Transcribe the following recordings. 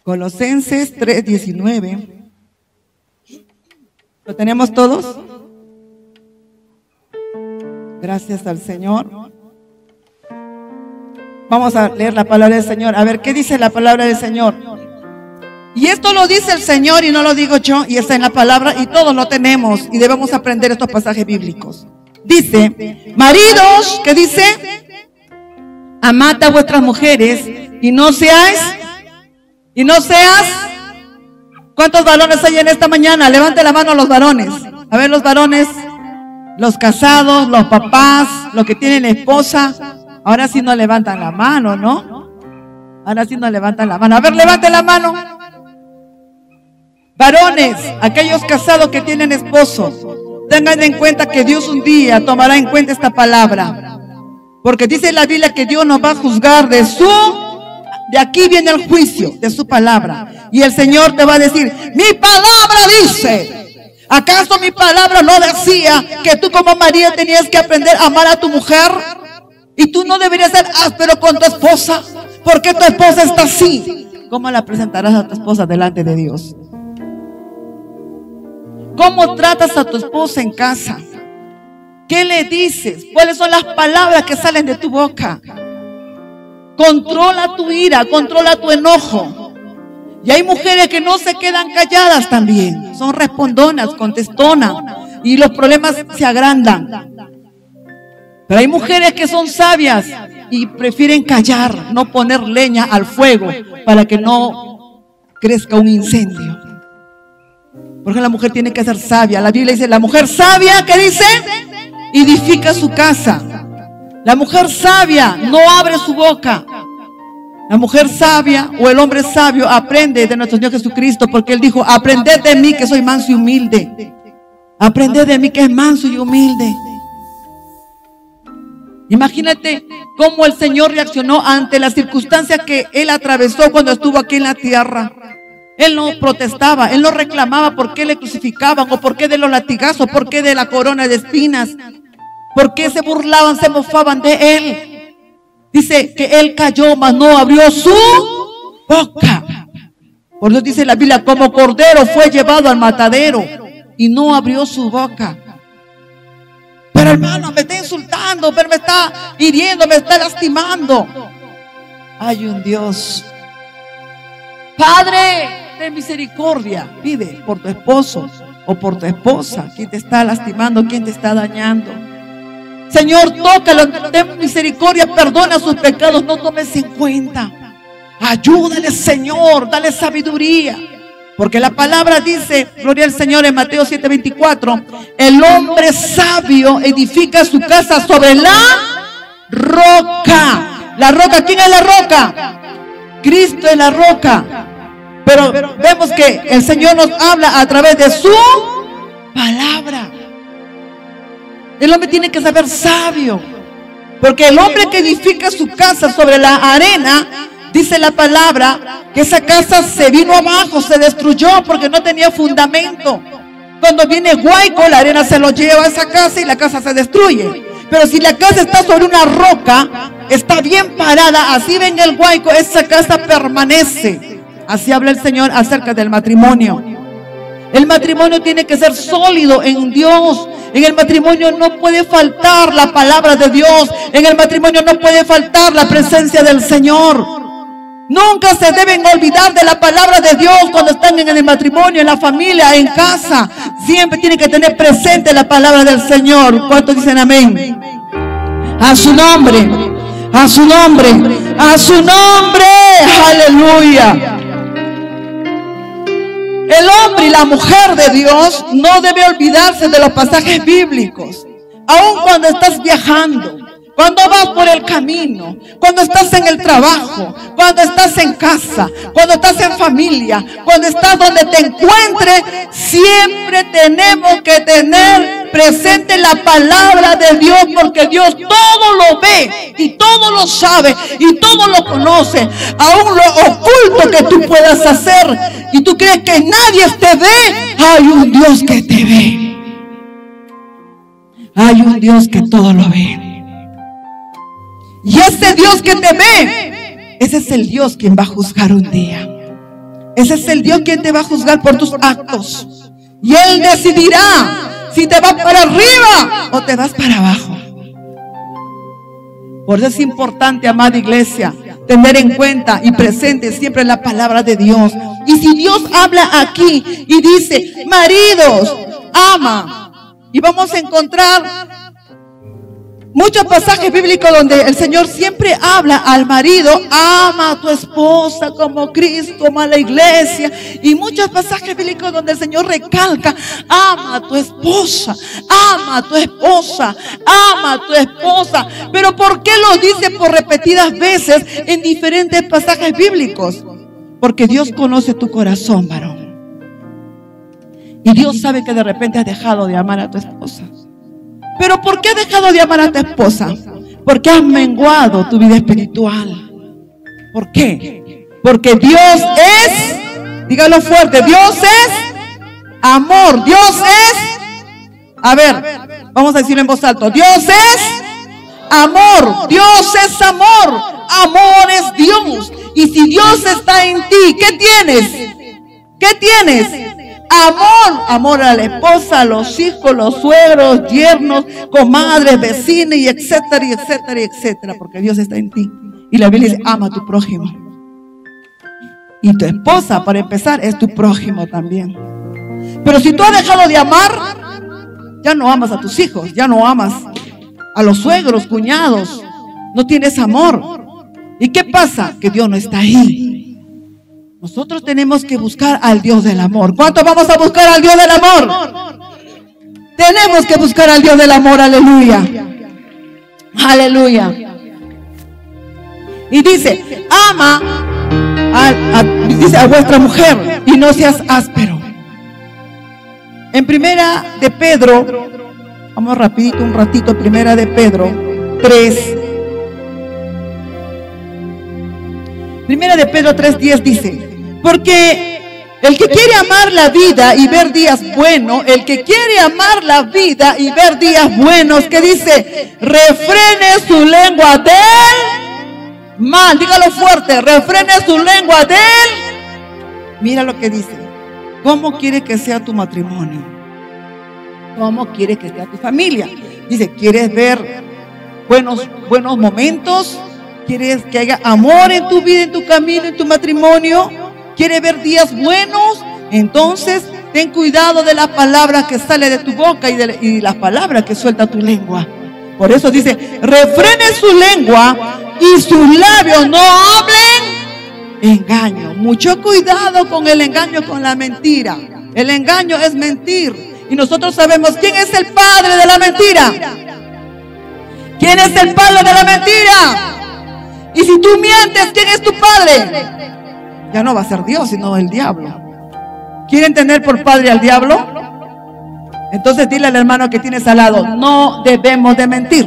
Colosenses 3:19. ¿Lo tenemos todos? Gracias al Señor. Vamos a leer la palabra del Señor. A ver, ¿qué dice la palabra del Señor? Y esto lo dice el Señor y no lo digo yo, y está en la palabra y todos lo tenemos y debemos aprender estos pasajes bíblicos. Dice, maridos, ¿qué dice? Amad a vuestras mujeres y no seas. ¿Cuántos varones hay en esta mañana? Levante la mano a los varones. A ver, los varones, los casados, los papás, los que tienen esposa. Ahora sí no levantan la mano, ¿no? Ahora sí no levantan la mano. A ver, levanten la mano. Varones, aquellos casados que tienen esposos, tengan en cuenta que Dios un día tomará en cuenta esta palabra. Porque dice la Biblia que Dios nos va a juzgar de aquí viene el juicio de su palabra. Y el Señor te va a decir, mi palabra dice. ¿Acaso mi palabra no decía que tú como María tenías que aprender a amar a tu mujer? Y tú no deberías ser áspero con tu esposa. Porque tu esposa está así. ¿Cómo la presentarás a tu esposa delante de Dios? ¿Cómo tratas a tu esposa en casa? ¿Qué le dices? ¿Cuáles son las palabras que salen de tu boca? Controla tu ira, controla tu enojo. Y hay mujeres que no se quedan calladas también. Son respondonas, contestonas. Y los problemas se agrandan. Pero hay mujeres que son sabias y prefieren callar, no poner leña al fuego para que no crezca un incendio. Porque la mujer tiene que ser sabia. La Biblia dice, la mujer sabia, ¿qué dice? Edifica su casa. La mujer sabia no abre su boca. La mujer sabia o el hombre sabio aprende de nuestro Señor Jesucristo, porque Él dijo, aprended de mí que soy manso y humilde. Aprended de mí que es manso y humilde. Imagínate cómo el Señor reaccionó ante las circunstancias que Él atravesó cuando estuvo aquí en la tierra. Él no protestaba, Él no reclamaba por qué le crucificaban, o por qué de los latigazos, por qué de la corona de espinas, por qué se burlaban, se mofaban de Él. Dice que Él cayó, mas no abrió su boca. Por eso dice la Biblia, como cordero fue llevado al matadero y no abrió su boca. Pero hermano, me está insultando, pero me está hiriendo, me está lastimando. Hay un Dios. Padre, ten misericordia. Pide por tu esposo o por tu esposa. ¿Quién te está lastimando? ¿Quién te está dañando? Señor, tócalo, ten misericordia, perdona sus pecados, no tomes en cuenta. Ayúdale, Señor, dale sabiduría. Porque la palabra dice, gloria al Señor, en Mateo 7:24, el hombre sabio edifica su casa sobre la roca. La roca, ¿quién es la roca? Cristo es la roca. Pero vemos que el Señor nos habla a través de su palabra. El hombre tiene que saber sabio, porque el hombre que edifica su casa sobre la arena, dice la palabra, que esa casa se vino abajo, se destruyó porque no tenía fundamento. Cuando viene Guayco, la arena se lo lleva a esa casa y la casa se destruye. Pero si la casa está sobre una roca, está bien parada, así venga el Guayco, esa casa permanece. Así habla el Señor acerca del matrimonio. El matrimonio tiene que ser sólido en Dios. En el matrimonio no puede faltar la palabra de Dios. En el matrimonio no puede faltar la presencia del Señor. Nunca se deben olvidar de la palabra de Dios cuando están en el matrimonio, en la familia, en casa. Siempre tienen que tener presente la palabra del Señor. ¿Cuántos dicen amén? A su nombre, a su nombre, a su nombre. Aleluya. El hombre y la mujer de Dios no debe olvidarse de los pasajes bíblicos. Aun cuando estás viajando, cuando vas por el camino, cuando estás en el trabajo, cuando estás en casa, cuando estás en familia, cuando estás donde te encuentres, siempre tenemos que tener presente la palabra de Dios, porque Dios todo lo ve y todo lo sabe y todo lo conoce. Aún lo oculto que tú puedas hacer y tú crees que nadie te ve, hay un Dios que te ve. Hay un Dios que todo lo ve. Y ese Dios que te ve, ese es el Dios quien va a juzgar un día. Ese es el Dios quien te va a juzgar por tus actos. Y Él decidirá si te vas para arriba o te vas para abajo. Por eso es importante, amada iglesia, tener en cuenta y presente siempre la palabra de Dios. Y si Dios habla aquí y dice, maridos, ama, y vamos a encontrar muchos pasajes bíblicos donde el Señor siempre habla al marido, ama a tu esposa como Cristo ama a la iglesia. Y muchos pasajes bíblicos donde el Señor recalca, ama a tu esposa, ama a tu esposa, ama a tu esposa. Pero ¿por qué lo dice por repetidas veces en diferentes pasajes bíblicos? Porque Dios conoce tu corazón, varón. Y Dios sabe que de repente has dejado de amar a tu esposa. ¿Pero por qué has dejado de amar a tu esposa? Porque has menguado tu vida espiritual. ¿Por qué? Porque Dios es, dígalo fuerte, Dios es amor. Dios es, a ver, vamos a decirlo en voz alta, Dios es amor. Dios es amor. Amor es Dios. Y si Dios está en ti, ¿qué tienes? ¿Qué tienes? Amor, amor a la esposa, a los hijos, los suegros, yernos, comadres, vecinos, y etcétera, y etcétera, y etcétera, porque Dios está en ti. Y la Biblia dice, ama a tu prójimo. Y tu esposa, para empezar, es tu prójimo también. Pero si tú has dejado de amar, ya no amas a tus hijos, ya no amas a los suegros, cuñados, no tienes amor. ¿Y qué pasa? Que Dios no está ahí. Nosotros tenemos que buscar al Dios del amor. ¿Cuánto vamos a buscar al Dios del amor? Tenemos que buscar al Dios del amor, aleluya. Aleluya. Y dice, ama a vuestra mujer y no seas áspero. En primera de Pedro, vamos rapidito un ratito, primera de Pedro 3. Primera de Pedro 3:10 dice, porque el que quiere amar la vida y ver días buenos, el que quiere amar la vida y ver días buenos, que dice, refrene su lengua del mal, dígalo fuerte, refrene su lengua del, mira lo que dice, ¿cómo quiere que sea tu matrimonio? ¿Cómo quiere que sea tu familia? Dice, ¿quieres ver buenos momentos? ¿Quieres que haya amor en tu vida, en tu camino, en tu matrimonio? ¿Quieres ver días buenos? Entonces, ten cuidado de las palabras que salen de tu boca y de las palabras que suelta tu lengua. Por eso dice, refrene su lengua y sus labios no hablen engaño. Mucho cuidado con el engaño, con la mentira. El engaño es mentir. Y nosotros sabemos quién es el padre de la mentira. ¿Quién es el padre de la mentira? Y si tú mientes, ¿quién es tu padre? Ya no va a ser Dios, sino el diablo. ¿Quieren tener por padre al diablo? Entonces dile al hermano que tienes al lado, no debemos de mentir.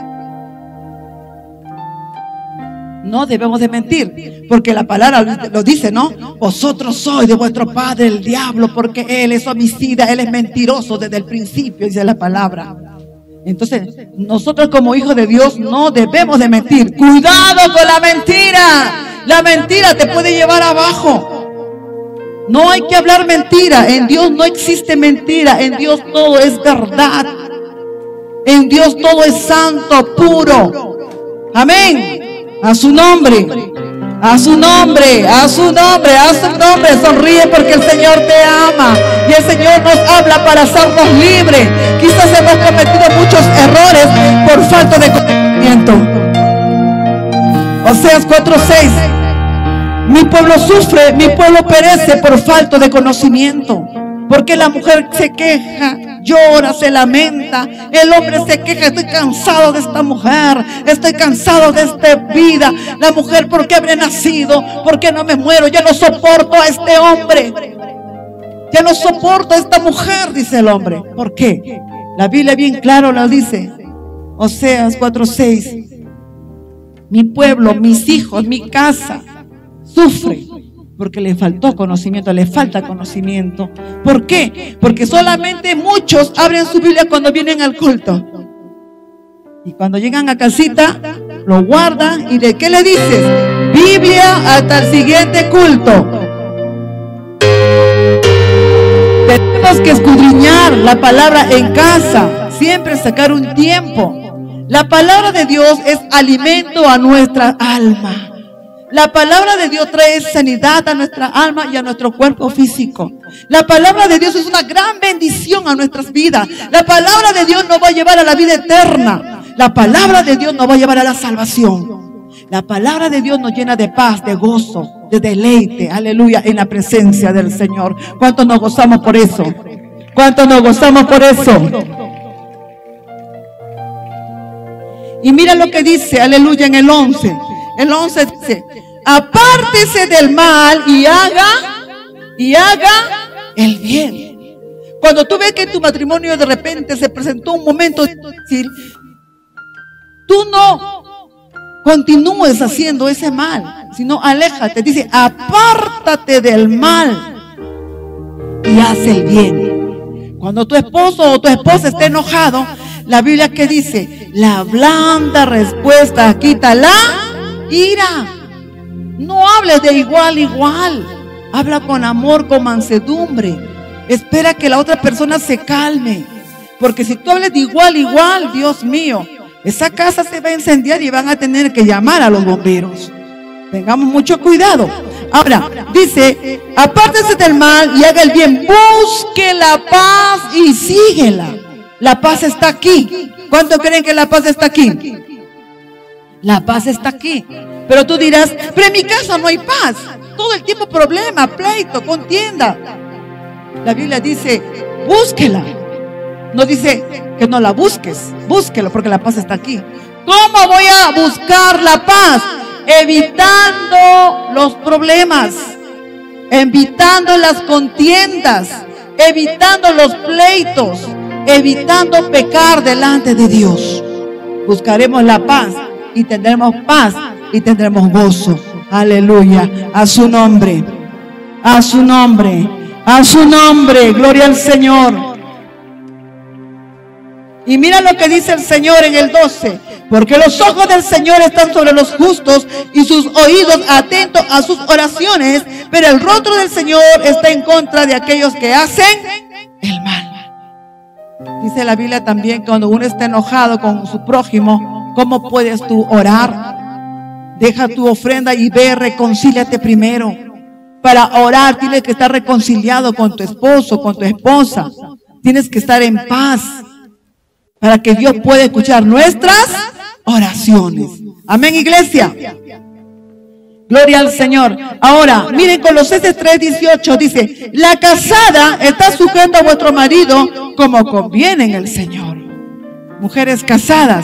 No debemos de mentir, porque la palabra lo dice, ¿no? Vosotros sois de vuestro padre el diablo, porque él es homicida, él es mentiroso desde el principio, dice la palabra. Entonces, nosotros como hijos de Dios no debemos de mentir. Cuidado con la mentira. La mentira te puede llevar abajo. No hay que hablar mentira. En Dios no existe mentira. En Dios todo es verdad. En Dios todo es santo, puro. Amén. A su nombre. A su nombre, a su nombre, a su nombre. Sonríe porque el Señor te ama. Y el Señor nos habla para hacernos libres. Quizás hemos cometido muchos errores por falta de conocimiento. Oseas 4:6. Mi pueblo sufre, mi pueblo perece por falta de conocimiento. Porque la mujer se queja, llora, se lamenta. El hombre se queja, estoy cansado de esta mujer, estoy cansado de esta vida. La mujer, ¿por qué habré nacido? ¿Por qué no me muero? Ya no soporto a este hombre. Ya no soporto a esta mujer, dice el hombre. ¿Por qué? La Biblia bien claro lo dice. Oseas 4:6. Mi pueblo, mis hijos, mi casa sufre. Porque le faltó conocimiento, le falta conocimiento. ¿Por qué? Porque solamente muchos abren su Biblia cuando vienen al culto. Y cuando llegan a casita, lo guardan y ¿de qué le dices? Biblia hasta el siguiente culto. Tenemos que escudriñar la palabra en casa, siempre sacar un tiempo. La palabra de Dios es alimento a nuestra alma. La palabra de Dios trae sanidad a nuestra alma y a nuestro cuerpo físico. La palabra de Dios es una gran bendición a nuestras vidas. La palabra de Dios nos va a llevar a la vida eterna. La palabra de Dios nos va a llevar a la salvación. La palabra de Dios nos llena de paz, de gozo, de deleite, aleluya, en la presencia del Señor. ¿Cuántos nos gozamos por eso? ¿Cuántos nos gozamos por eso? Y mira lo que dice, aleluya, en el 11. El 11 dice: apártese del mal y haga el bien. Cuando tú ves que en tu matrimonio de repente se presentó un momento difícil, tú no continúes haciendo ese mal, sino aléjate. Dice: apártate del mal y haz el bien. Cuando tu esposo o tu esposa esté enojado, la Biblia que dice: la blanda respuesta quita la ira. No hables de igual a igual. Habla con amor, con mansedumbre. Espera que la otra persona se calme. Porque si tú hablas de igual a igual, Dios mío, esa casa se va a incendiar y van a tener que llamar a los bomberos. Tengamos mucho cuidado. Ahora, dice: apártese del mal y haga el bien. Busque la paz y síguela. La paz está aquí. ¿Cuántos creen que la paz está aquí? La paz está aquí. Pero tú dirás: pero en mi casa no hay paz. Todo el tiempo problema, pleito, contienda. La Biblia dice: búsquela. No dice que no la busques. Búsquelo, porque la paz está aquí. ¿Cómo voy a buscar la paz? Evitando los problemas, evitando las contiendas, evitando los pleitos, evitando pecar delante de Dios. Buscaremos la paz y tendremos paz y tendremos gozo. Aleluya. A su nombre, a su nombre, a su nombre. Gloria al Señor. Y mira lo que dice el Señor en el 12: porque los ojos del Señor están sobre los justos y sus oídos atentos a sus oraciones, pero el rostro del Señor está en contra de aquellos que hacen el mal. Dice la Biblia también que cuando uno está enojado con su prójimo, ¿cómo puedes tú orar? Deja tu ofrenda y ve, reconcíliate primero. Para orar tienes que estar reconciliado con tu esposo, con tu esposa. Tienes que estar en paz para que Dios pueda escuchar nuestras oraciones. Amén, iglesia. Gloria al Señor. Ahora, miren, Colosenses 3:18 dice: la casada está sujeta a vuestro marido como conviene en el Señor. Mujeres casadas,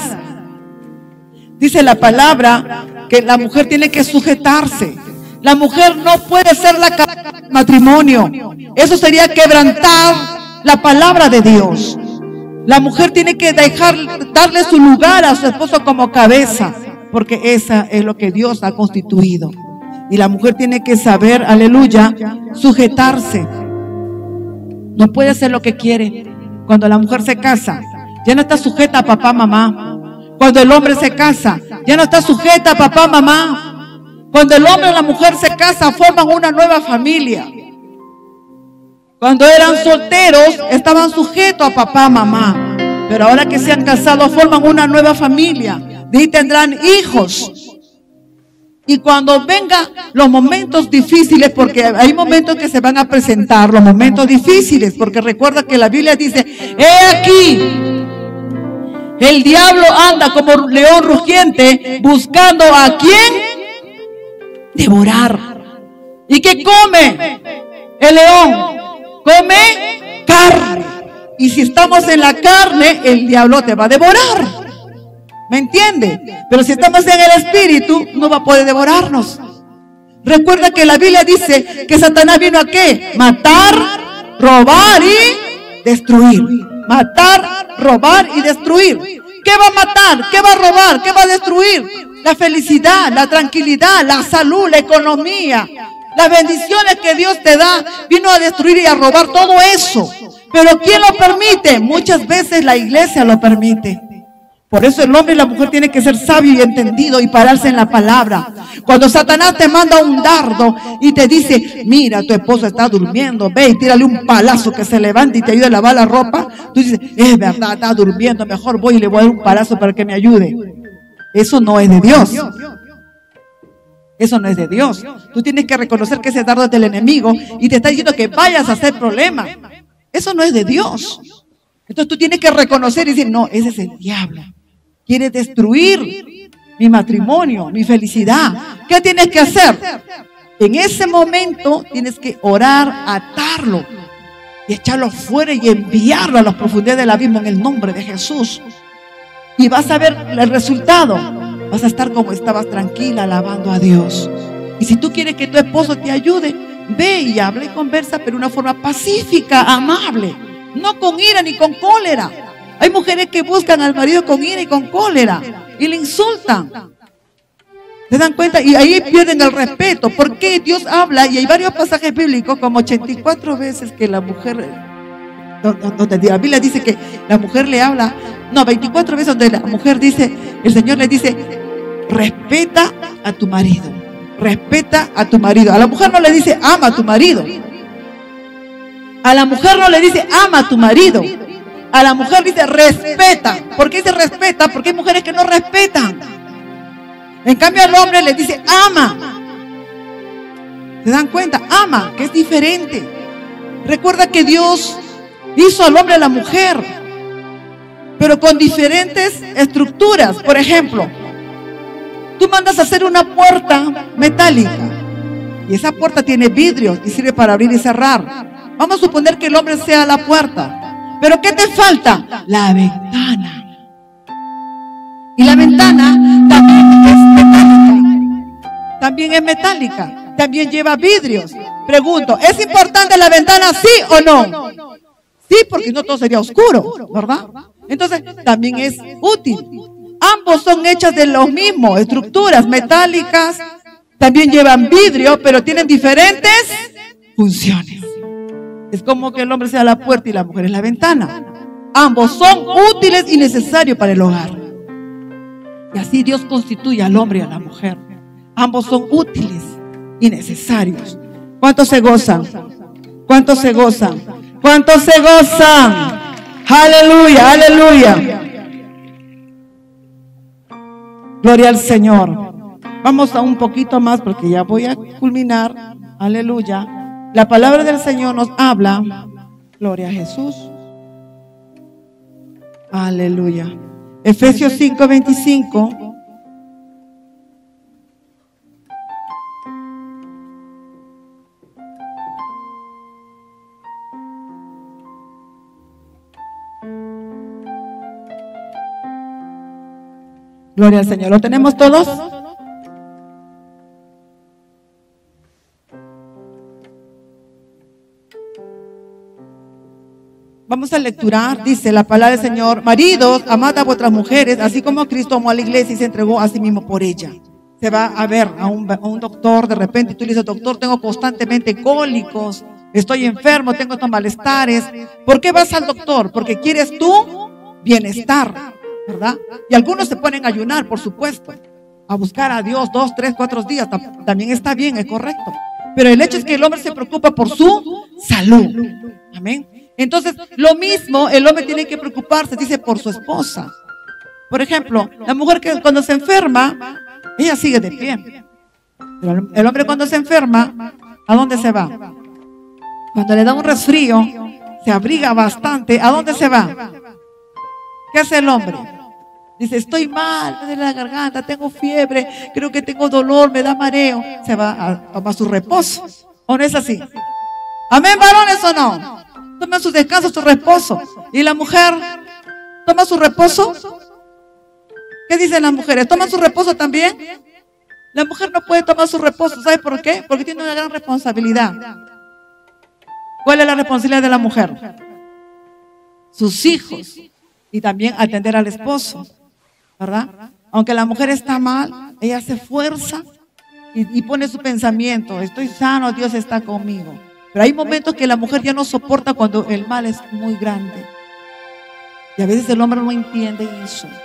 dice la palabra que la mujer tiene que sujetarse. La mujer no puede ser la cabeza del matrimonio. Eso sería quebrantar la palabra de Dios. La mujer tiene que darle su lugar a su esposo como cabeza, porque esa es lo que Dios ha constituido. Y la mujer tiene que saber, aleluya, sujetarse. No puede hacer lo que quiere. Cuando la mujer se casa, ya no está sujeta a papá, mamá. Cuando el hombre se casa, ya no está sujeta a papá, mamá. Cuando el hombre y la mujer se casan, forman una nueva familia. Cuando eran solteros, estaban sujetos a papá, mamá. Pero ahora que se han casado, forman una nueva familia. De ahí tendrán hijos. Y cuando vengan los momentos difíciles, porque hay momentos que se van a presentar, los momentos difíciles, porque recuerda que la Biblia dice: he aquí, el diablo anda como león rugiente, buscando a quién devorar. ¿Y qué come el león? Come carne. Y si estamos en la carne, el diablo te va a devorar. ¿Me entiende? Pero si estamos en el Espíritu, no va a poder devorarnos. Recuerda que la Biblia dice que Satanás vino a ¿qué? Matar, robar y destruir. Matar, robar y destruir. ¿Qué va a matar? ¿Qué va a robar? ¿Qué va a destruir? La felicidad, la tranquilidad, la salud, la economía, las bendiciones que Dios te da. Vino a destruir y a robar todo eso. Pero ¿quién lo permite? Muchas veces la iglesia lo permite. Por eso el hombre y la mujer tienen que ser sabio y entendido y pararse en la palabra. Cuando Satanás te manda un dardo y te dice, mira, tu esposo está durmiendo, ve y tírale un palazo que se levante y te ayude a lavar la ropa. Tú dices, es verdad, está durmiendo, mejor voy y le voy a dar un palazo para que me ayude. Eso no es de Dios. Eso no es de Dios. Tú tienes que reconocer que ese dardo es del enemigo y te está diciendo que vayas a hacer problemas. Eso no es de Dios. Entonces tú tienes que reconocer y decir, no, ese es el diablo. Quiere destruir mi matrimonio, mi felicidad. ¿Qué tienes que hacer? En ese momento tienes que orar, atarlo y echarlo fuera y enviarlo a las profundidades del abismo en el nombre de Jesús. Y vas a ver el resultado. Vas a estar como estabas, tranquila, alabando a Dios. Y si tú quieres que tu esposo te ayude, ve y habla y conversa, pero de una forma pacífica, amable, no con ira ni con cólera. Hay mujeres que buscan al marido con ira y con cólera y le insultan. ¿Se dan cuenta? Y ahí pierden el respeto. Porque Dios habla, y hay varios pasajes bíblicos, como 84 veces que la mujer, donde la Biblia dice que la mujer le habla, no, 24 veces donde la mujer dice, el Señor le dice, respeta a tu marido, respeta a tu marido. A la mujer no le dice, ama a tu marido. A la mujer no le dice, ama a tu marido. A la mujer dice, respeta. ¿Por qué dice respeta? Porque hay mujeres que no respetan. En cambio al hombre le dice, ama. ¿Se dan cuenta? Ama, que es diferente. Recuerda que Dios hizo al hombre y a la mujer, pero con diferentes estructuras. Por ejemplo, tú mandas a hacer una puerta metálica y esa puerta tiene vidrios y sirve para abrir y cerrar. Vamos a suponer que el hombre sea la puerta, pero ¿qué te falta? La ventana. Y la ventana también es metálica. También es metálica. También lleva vidrios. Pregunto, ¿es importante la ventana, sí o no? Sí, porque no todo sería oscuro, ¿verdad? Entonces, también es útil. Ambos son hechas de las mismas estructuras metálicas. También llevan vidrio, pero tienen diferentes funciones. Es como que el hombre sea la puerta y la mujer es la ventana. Ambos son útiles y necesarios para el hogar. Y así Dios constituye al hombre y a la mujer. Ambos son útiles y necesarios. ¿Cuántos se gozan? ¿Cuántos se gozan? ¿Cuántos se gozan? Aleluya, aleluya. Gloria al Señor. Vamos a un poquito más porque ya voy a culminar. Aleluya. La palabra del Señor nos habla. Gloria a Jesús. Aleluya. Efesios 5:25. Gloria al Señor. ¿Lo tenemos todos? Vamos a lecturar, dice la palabra del Señor: maridos, amad a vuestras mujeres, así como Cristo amó a la iglesia y se entregó a sí mismo por ella. Se va a ver a un doctor, de repente tú le dices, doctor, tengo constantemente cólicos, estoy enfermo, tengo estos malestares. ¿Por qué vas al doctor? Porque quieres tu bienestar, ¿verdad? Y algunos se ponen a ayunar, por supuesto, a buscar a Dios 2, 3, 4 días. También está bien, es correcto. Pero el hecho es que el hombre se preocupa por su salud. Amén. Entonces, lo mismo, el hombre tiene que preocuparse, dice, por su esposa. Por ejemplo, la mujer que cuando se enferma, ella sigue de pie. Pero el hombre cuando se enferma, ¿a dónde se va? Cuando le da un resfrío, se abriga bastante. ¿A dónde se va? ¿Qué hace el hombre? Dice, estoy mal, me duele la garganta, tengo fiebre, creo que tengo dolor, me da mareo. Se va a tomar su reposo. ¿O no es así? ¿Amén, varones, o no? Toma su descanso, su reposo. ¿Y la mujer toma su reposo? ¿Qué dicen las mujeres? ¿Toman su reposo también? La mujer no puede tomar su reposo. ¿Sabe por qué? Porque tiene una gran responsabilidad. ¿Cuál es la responsabilidad de la mujer? Sus hijos. Y también atender al esposo, ¿verdad? Aunque la mujer está mal, ella se esfuerza y pone su pensamiento: estoy sano, Dios está conmigo. Pero hay momentos que la mujer ya no soporta cuando el mal es muy grande. Y a veces el hombre no entiende eso.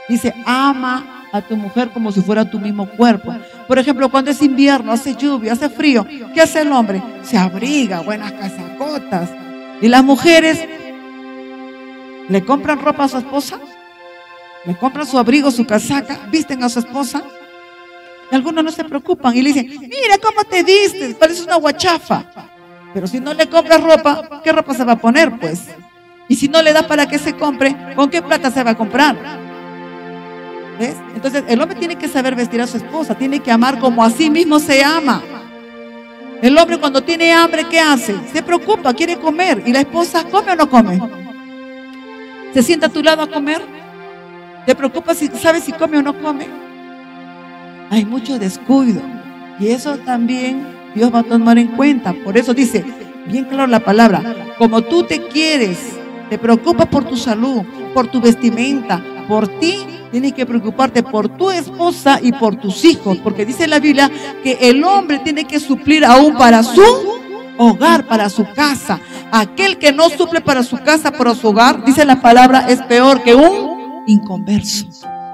Dice, ama a tu mujer como si fuera tu mismo cuerpo. Por ejemplo, cuando es invierno, hace lluvia, hace frío, ¿qué hace el hombre? Se abriga, buenas casacotas. Y las mujeres le compran ropa a su esposa, le compran su abrigo, su casaca, visten a su esposa. Y algunos no se preocupan y le dicen, mira cómo te vistes, pareces una guachafa. Pero si no le compras ropa, ¿qué ropa se va a poner, pues? Y si no le das para que se compre, ¿con qué plata se va a comprar? ¿Ves? Entonces el hombre tiene que saber vestir a su esposa, tiene que amar como a sí mismo se ama. El hombre cuando tiene hambre, ¿qué hace? Se preocupa, quiere comer. ¿Y la esposa come o no come? ¿Se sienta a tu lado a comer? ¿Te preocupa si sabes si come o no come? Hay mucho descuido y eso también Dios va a tomar en cuenta. Por eso dice, bien claro la palabra, como tú te quieres, te preocupas por tu salud, por tu vestimenta, por ti, tienes que preocuparte por tu esposa y por tus hijos, porque dice la Biblia que el hombre tiene que suplir aún para su hogar, para su casa. Aquel que no suple para su casa, para su hogar, dice la palabra, es peor que un inconverso.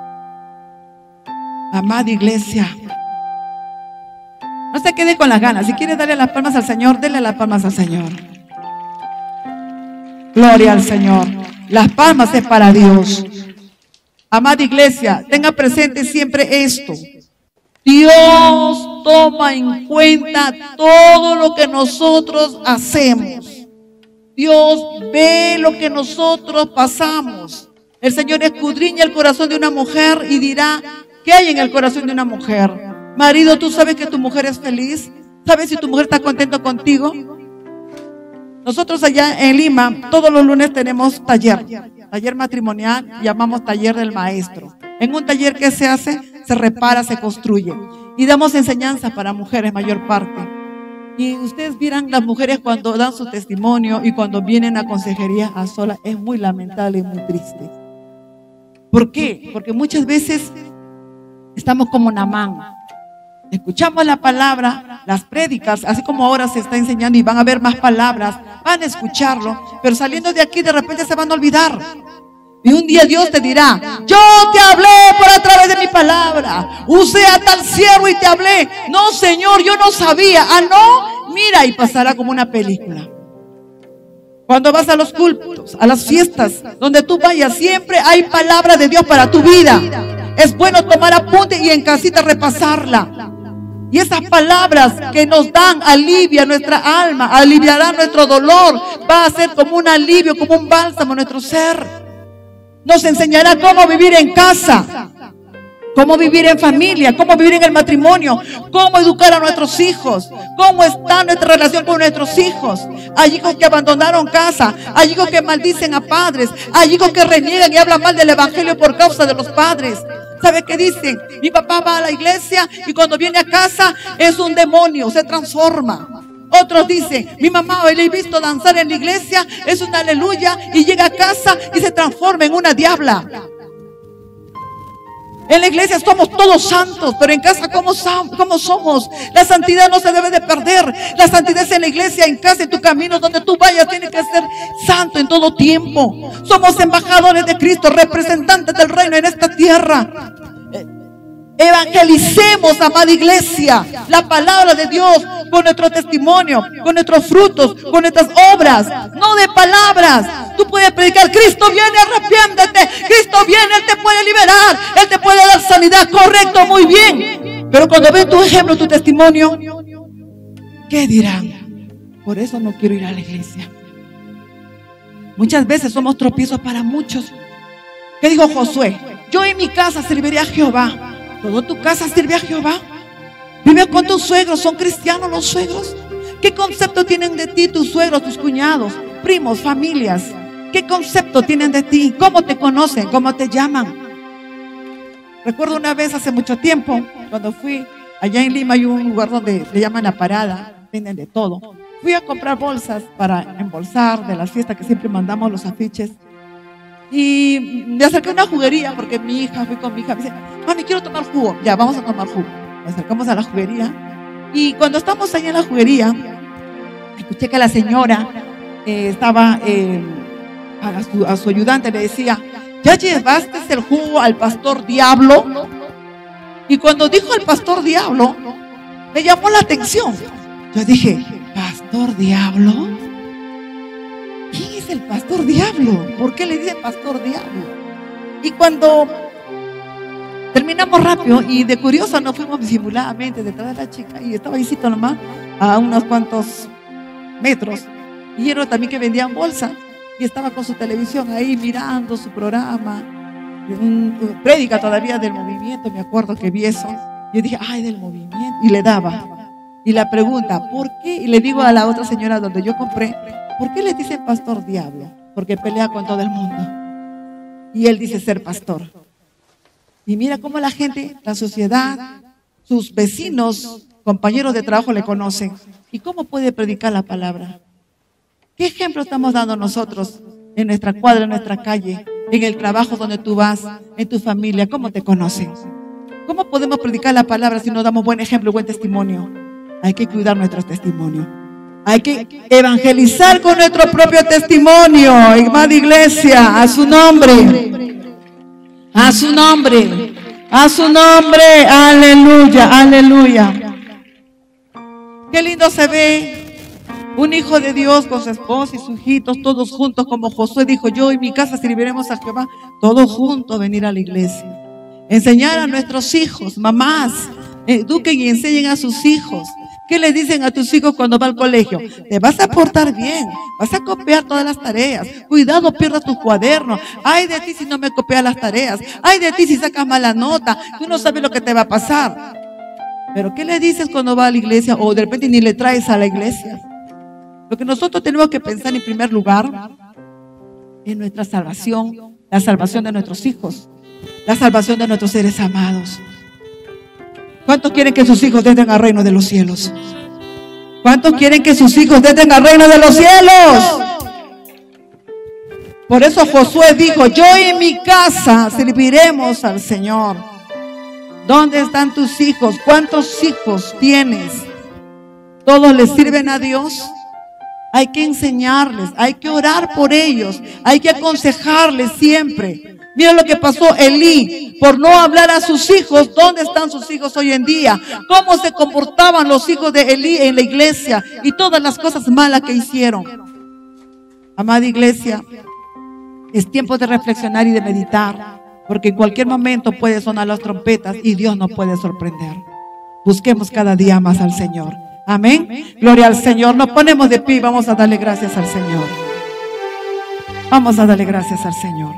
Amada iglesia, no se quede con las ganas. Si quiere darle las palmas al Señor, denle las palmas al Señor. Gloria al Señor. Las palmas es para Dios. Amada iglesia, tenga presente siempre esto. Dios toma en cuenta todo lo que nosotros hacemos. Dios ve lo que nosotros pasamos. El Señor escudriña el corazón de una mujer y dirá, ¿qué hay en el corazón de una mujer? Marido, ¿tú sabes que tu mujer es feliz? ¿Sabes si tu mujer está contenta contigo? Nosotros allá en Lima, todos los lunes tenemos taller matrimonial, llamamos taller del maestro. En un taller que se hace, se repara, se construye. Y damos enseñanza para mujeres, mayor parte. Y ustedes vieran las mujeres cuando dan su testimonio y cuando vienen a consejería a solas, es muy lamentable y muy triste. ¿Por qué? Porque muchas veces estamos como Naamán. Escuchamos la palabra, las prédicas, así como ahora se está enseñando y van a ver más palabras, van a escucharlo, pero saliendo de aquí de repente se van a olvidar. Y un día Dios te dirá, yo te hablé por a través de mi palabra, usé a tal siervo y te hablé. No, Señor, yo no sabía. Ah, no, mira, y pasará como una película. Cuando vas a los cultos, a las fiestas, donde tú vayas, siempre hay palabra de Dios para tu vida. Es bueno tomar apunte y en casita repasarla. Y esas palabras que nos dan alivia nuestra alma, aliviará nuestro dolor, va a ser como un alivio, como un bálsamo a nuestro ser. Nos enseñará cómo vivir en casa, cómo vivir en familia, cómo vivir en el matrimonio, cómo educar a nuestros hijos, cómo está nuestra relación con nuestros hijos. Hay hijos que abandonaron casa, hay hijos que maldicen a padres, hay hijos que reniegan y hablan mal del evangelio por causa de los padres. ¿Sabe qué dicen? Mi papá va a la iglesia y cuando viene a casa es un demonio, se transforma. Otros dicen, mi mamá hoy le he visto danzar en la iglesia, es una aleluya, y llega a casa y se transforma en una diabla. En la iglesia somos todos santos, pero en casa ¿cómo somos? La santidad no se debe de perder. La santidad es en la iglesia, en casa, en tu camino, donde tú vayas, tienes que ser santo en todo tiempo. Somos embajadores de Cristo, representantes del reino en esta tierra. Evangelicemos, amada iglesia, la palabra de Dios con nuestro testimonio, con nuestros frutos, con nuestras obras, no de palabras. Tú puedes predicar, Cristo viene, arrepiéntete, Cristo viene, Él te puede liberar, Él te puede dar sanidad, correcto, muy bien. Pero cuando ven tu ejemplo, tu testimonio, ¿qué dirán? Por eso no quiero ir a la iglesia. Muchas veces somos tropiezos para muchos. ¿Qué dijo Josué? Yo en mi casa serviré a Jehová. ¿Toda tu casa sirve a Jehová? Vive con tus suegros, ¿son cristianos los suegros? ¿Qué concepto tienen de ti tus suegros, tus cuñados, primos, familias? ¿Qué concepto tienen de ti? ¿Cómo te conocen? ¿Cómo te llaman? Recuerdo una vez hace mucho tiempo, cuando fui allá en Lima, hay un lugar donde le llaman La Parada, venden de todo. Fui a comprar bolsas para embolsar de las fiestas que siempre mandamos los afiches. Y me acerqué a una juguería porque fui con mi hija, me dice, mami, quiero tomar jugo. Ya, vamos a tomar jugo. Nos acercamos a la juguería y cuando estamos ahí en la juguería, escuché que la señora estaba a su ayudante, le decía, ¿ya llevaste el jugo al pastor Diablo? Y cuando dijo al pastor Diablo, me llamó la atención. Yo dije, ¿pastor Diablo? ¿Quién es el pastor Diablo? ¿Por qué le dicen pastor Diablo? Y cuando terminamos rápido y de curioso nos fuimos disimuladamente detrás de la chica y estaba ahí nomás a unos cuantos metros, y era también que vendían bolsa y estaba con su televisión ahí mirando su programa, prédica todavía del movimiento. Me acuerdo que vi eso. Yo dije, ay, del movimiento, y le daba. Y la pregunta, ¿por qué? Y le digo a la otra señora donde yo compré, ¿por qué le dicen pastor Diablo? Porque pelea con todo el mundo. Y él dice ser pastor. Y mira cómo la gente, la sociedad, sus vecinos, compañeros de trabajo le conocen. ¿Y cómo puede predicar la palabra? ¿Qué ejemplo estamos dando nosotros en nuestra cuadra, en nuestra calle, en el trabajo donde tú vas, en tu familia? ¿Cómo te conocen? ¿Cómo podemos predicar la palabra si no damos buen ejemplo, buen testimonio? Hay que cuidar nuestro testimonio. Hay que evangelizar con nuestro propio testimonio. Amada iglesia, a su nombre. A su nombre. A su nombre. Aleluya, aleluya. Qué lindo se ve un hijo de Dios con su esposa y sus hijitos, todos juntos, como Josué dijo, yo y mi casa serviremos a Jehová, todos juntos venir a la iglesia. Enseñar a nuestros hijos, mamás, eduquen y enseñen a sus hijos. ¿Qué le dicen a tus hijos cuando va al colegio? Te vas a portar bien, vas a copiar todas las tareas. Cuidado, pierdas tus cuadernos. Ay de ti si no me copias las tareas. Ay de ti si sacas mala nota. Tú no sabes lo que te va a pasar. Pero ¿qué le dices cuando va a la iglesia? O de repente ni le traes a la iglesia. Lo que nosotros tenemos que pensar en primer lugar es nuestra salvación, la salvación de nuestros hijos, la salvación de nuestros seres amados. ¿Cuántos quieren que sus hijos entren al reino de los cielos? ¿Cuántos quieren que sus hijos entren al reino de los cielos? Por eso Josué dijo, yo y mi casa serviremos al Señor. ¿Dónde están tus hijos? ¿Cuántos hijos tienes? ¿Todos les sirven a Dios? Hay que enseñarles, hay que orar por ellos, hay que aconsejarles siempre. Mira lo que pasó Elí por no hablar a sus hijos. ¿Dónde están sus hijos hoy en día? ¿Cómo se comportaban los hijos de Elí en la iglesia? Y todas las cosas malas que hicieron. Amada iglesia, es tiempo de reflexionar y de meditar, porque en cualquier momento puede sonar las trompetas y Dios nos puede sorprender. Busquemos cada día más al Señor. Amén. Gloria al Señor. Nos ponemos de pie y vamos a darle gracias al Señor. Vamos a darle gracias al Señor.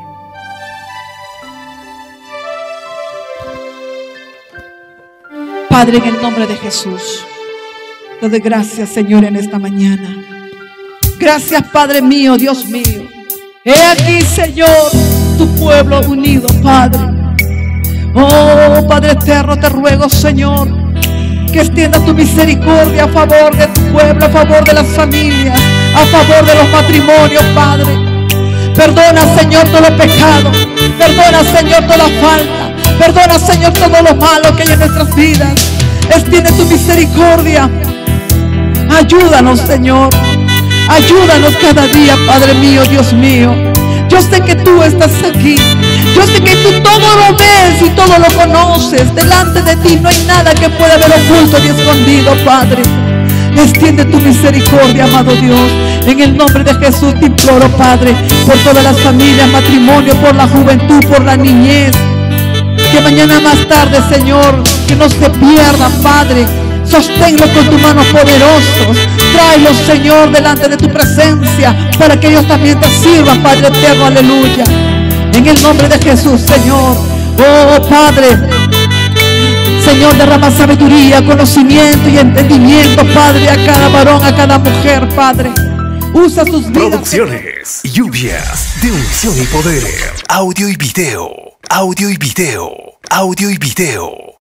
Padre, en el nombre de Jesús, te doy gracias, Señor, en esta mañana. Gracias, Padre mío, Dios mío. He aquí, Señor, tu pueblo unido, Padre. Oh, Padre eterno, te ruego, Señor, que extienda tu misericordia a favor de tu pueblo, a favor de las familias, a favor de los matrimonios, Padre. Perdona, Señor, todo pecado. Perdona, Señor, toda falta. Perdona, Señor, todo lo malo que hay en nuestras vidas. Extiende tu misericordia. Ayúdanos, Señor. Ayúdanos cada día, Padre mío, Dios mío. Yo sé que tú estás aquí. Yo sé que tú todo lo ves y todo lo conoces. Delante de ti no hay nada que pueda haber oculto ni escondido, Padre. Extiende tu misericordia, amado Dios. En el nombre de Jesús te imploro, Padre, por todas las familias, matrimonio, por la juventud, por la niñez. Que mañana más tarde, Señor, que no se pierdan, Padre. Sosténlos con tus manos poderosos. Tráelos, Señor, delante de tu presencia, para que ellos también te sirvan, Padre eterno, aleluya. En el nombre de Jesús, Señor. Oh, Padre, Señor, derrama sabiduría, conocimiento y entendimiento, Padre, a cada varón, a cada mujer, Padre. Usa sus vidas. Producciones Lluvias de Unción y Poder. Audio y video. Audio y video. Audio y video.